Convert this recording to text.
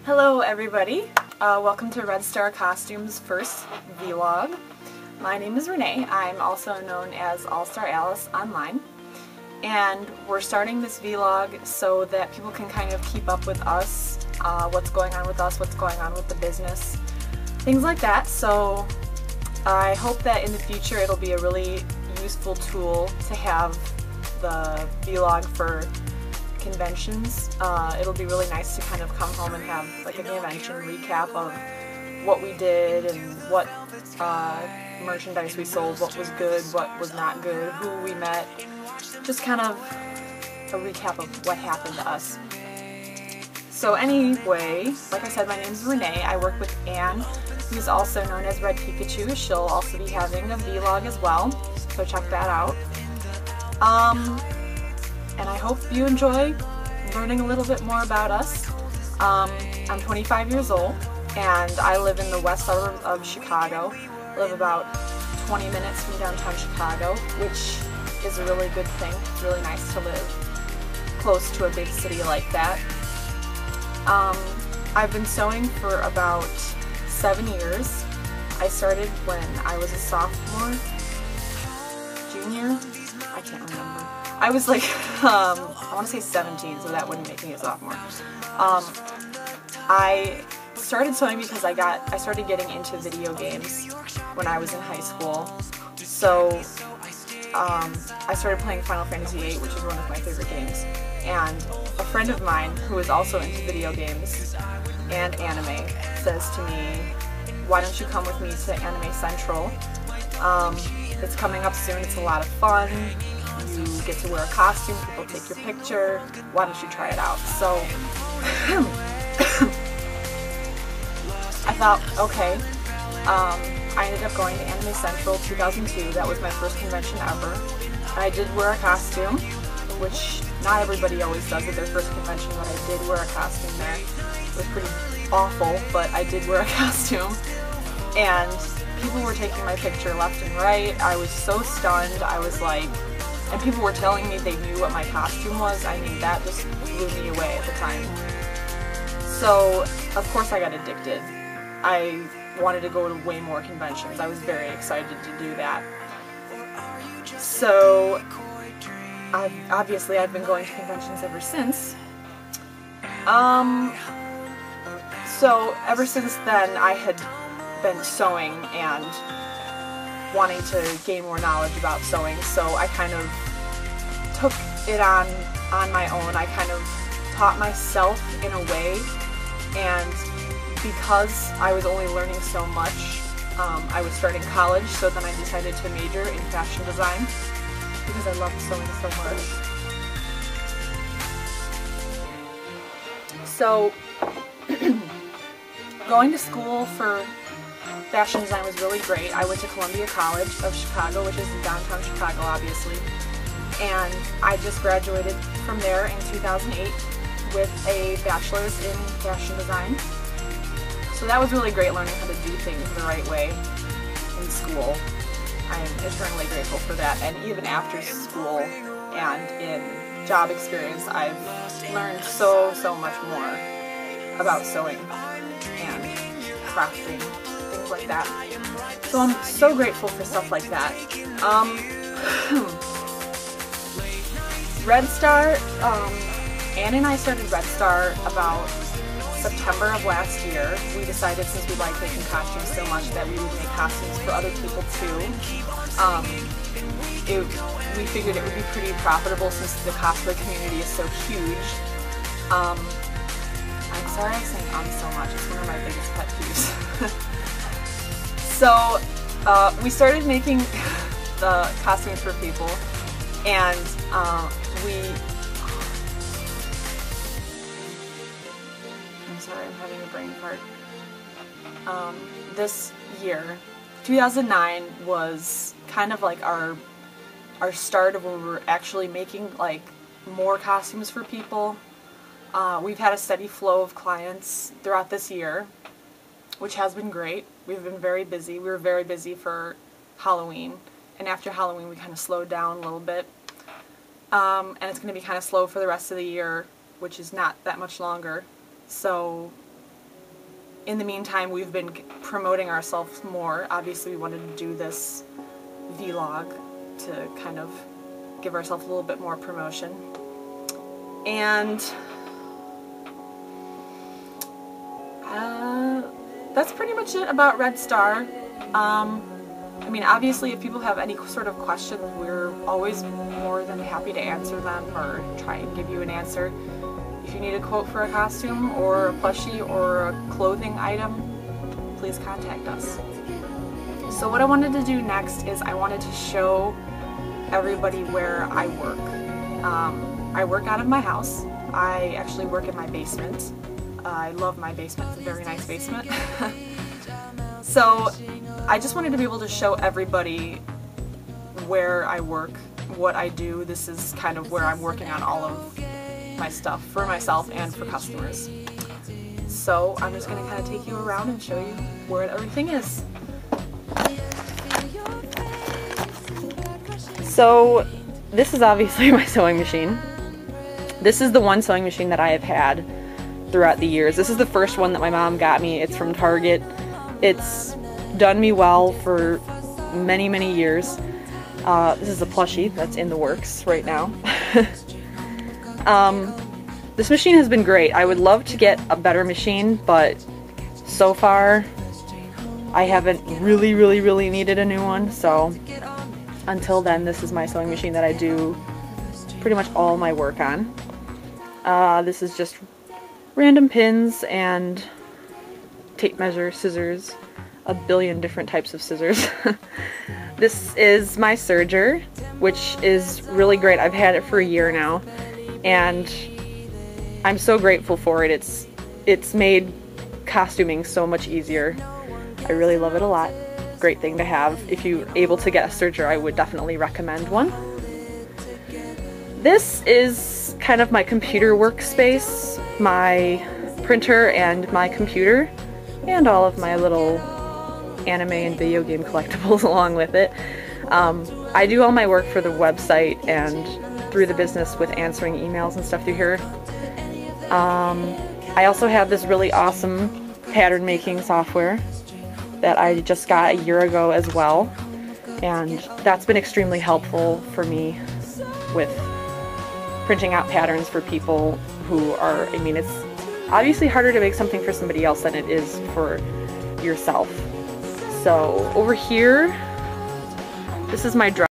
Hello everybody, welcome to Red Star Costumes' first vlog. My name is Renee. I'm also known as AllStarAlice online, and we're starting this vlog so that people can kind of keep up with us, what's going on with us, what's going on with the business, things like that. So I hope that in the future it'll be a really useful tool to have the vlog for conventions. It'll be really nice to kind of come home and have like a convention recap of what we did and what merchandise we sold, what was good, what was not good, who we met, just kind of a recap of what happened to us. So anyway, like I said, my name is Renee. I work with Anne, who's also known as Red Pikachu. She'll also be having a vlog as well, so check that out. And I hope you enjoy learning a little bit more about us. I'm 25 years old and I live in the west suburbs of Chicago. I live about 20 minutes from downtown Chicago, which is a really good thing. It's really nice to live close to a big city like that. I've been sewing for about 7 years. I started when I was a sophomore, junior, I can't remember. I was like, I want to say 17, so that wouldn't make me a sophomore. I started sewing because I started getting into video games when I was in high school. So I started playing Final Fantasy VIII, which is one of my favorite games. And a friend of mine who is also into video games and anime says to me, "Why don't you come with me to Anime Central? It's coming up soon. It's a lot of fun. You get to wear a costume, people take your picture, why don't you try it out?" So I thought, okay. I ended up going to Anime Central 2002. That was my first convention ever. I did wear a costume, which not everybody always does at their first convention, but I did wear a costume there. It was pretty awful, but I did wear a costume. And people were taking my picture left and right. I was so stunned. I was like, and people were telling me they knew what my costume was. I mean, that just blew me away at the time. So, of course I got addicted. I wanted to go to way more conventions. I was very excited to do that. So, obviously I've been going to conventions ever since. So, ever since then I had been sewing and wanting to gain more knowledge about sewing, so I kind of took it on my own. I kind of taught myself in a way, and because I was only learning so much, I was starting college, so then I decided to major in fashion design because I love sewing so much. So going to school for fashion design was really great. I went to Columbia College of Chicago, which is in downtown Chicago, obviously, and I just graduated from there in 2008 with a bachelor's in fashion design. So that was really great, learning how to do things the right way in school. I'm eternally grateful for that, and even after school and in job experience, I've learned so much more about sewing and crafting, things like that. So I'm so grateful for stuff like that. Red Star, Anne and I started Red Star about September of last year. We decided, since we like making costumes so much, that we would make costumes for other people too. We figured it would be pretty profitable since the cosplay community is so huge. I'm sorry I'm saying so much, it's one of my biggest pet peeves. So we started making the costumes for people, and I'm sorry, I'm having a brain fart. This year, 2009, was kind of like our start of when we were actually making like more costumes for people. We've had a steady flow of clients throughout this year, which has been great. We've been very busy. We were very busy for Halloween, and after Halloween we kind of slowed down a little bit. And it's going to be kind of slow for the rest of the year, which is not that much longer. So in the meantime, we've been promoting ourselves more. Obviously, we wanted to do this vlog to kind of give ourselves a little bit more promotion. And that's pretty much it about Red Star. I mean, obviously, if people have any sort of questions, we're always more than happy to answer them or try and give you an answer. If you need a quote for a costume or a plushie or a clothing item, please contact us. So what I wanted to do next is I wanted to show everybody where I work. I work out of my house. I actually work in my basement. I love my basement. It's a very nice basement. So I just wanted to be able to show everybody where I work, what I do. This is kind of where I'm working on all of my stuff for myself and for customers. So I'm just going to kind of take you around and show you where everything is. So this is obviously my sewing machine. This is the one sewing machine that I have had throughout the years. This is the first one that my mom got me. It's from Target. It's done me well for many, many years. This is a plushie that's in the works right now. This machine has been great. I would love to get a better machine, but so far I haven't really needed a new one. So until then, this is my sewing machine that I do pretty much all my work on. This is just random pins and tape measure, scissors, a billion different types of scissors. This is my serger, which is really great. I've had it for a year now, and I'm so grateful for it. It's made costuming so much easier. I really love it a lot. Great thing to have. If you're able to get a serger, I would definitely recommend one. This is kind of my computer workspace, my printer and my computer, and all of my little anime and video game collectibles along with it. I do all my work for the website and through the business with answering emails and stuff through here. I also have this really awesome pattern making software that I just got a year ago as well, and that's been extremely helpful for me with printing out patterns for people who are, I mean, it's obviously harder to make something for somebody else than it is for yourself. So over here, this is my drawing.